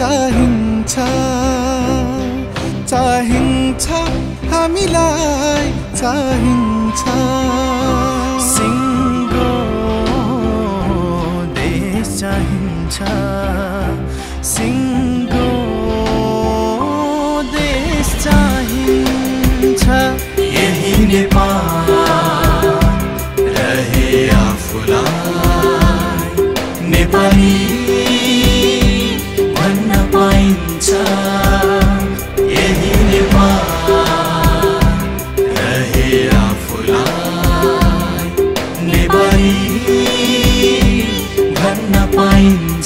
चाहिन्छ चाहिन्छ हामीलाई चाहिन्छ सिङ्गो देश चाहिन्छ सिङ्गो देश चाहिन्छ यही नेपाल रहे आफूलाई नेपाली भन्न पाइन्छ यही नेपाल रहे आफूलाई नेपाली भन्न पाइन्छ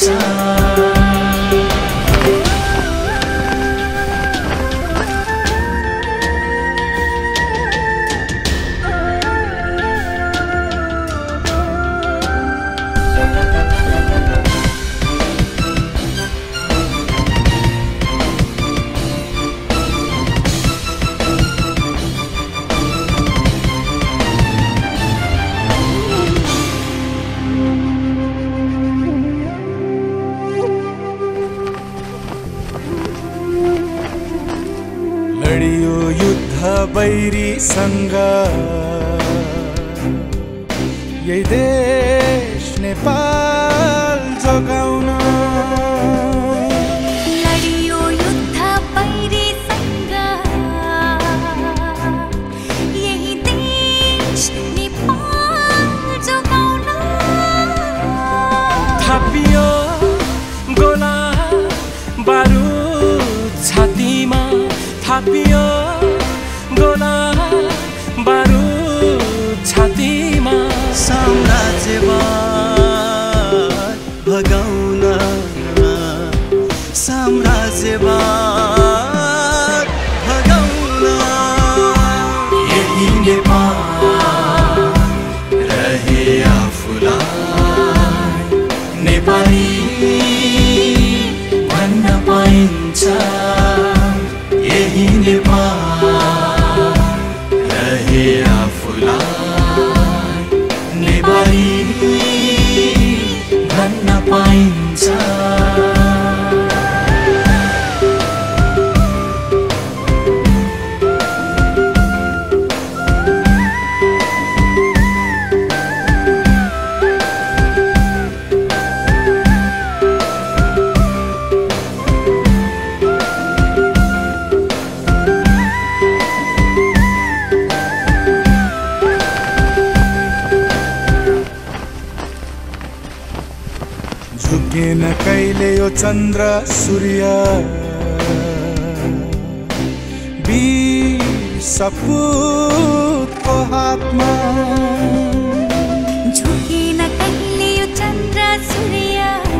लडियो युद्ध बैरीसँग यही देश नेपाल जोगाउन लडियो युद्ध बैरीसँग यही देश नेपाल जोगाउन थापियो गोला बारुद छातीमा थापियो गोला बारुद छातीमा साम्राज्यवाद भगाउन साम्राज्यवाद भगाउन यही नेपाल रहे आफूलाई नेपाली भन्न पाइन्छ यही नेपाल रहे आफूलाई नेपाली भन्न पाइन्छ झुकेन कहिले यो चन्द्र सूर्य वीर सपुतको हातमा झुकेन कहिले यो चन्द्र सूर्य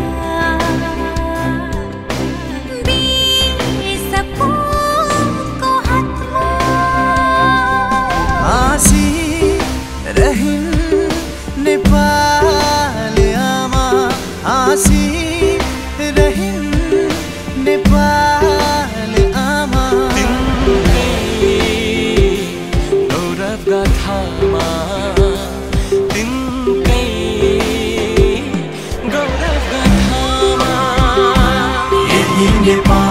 वीर सपुतको हातमा हाँसी रहिन् नेपाल आमा हाँसी रहिन् नेपाल आमा गौरव गाथामा तिनकै गौरव गाथामा यही नेपाल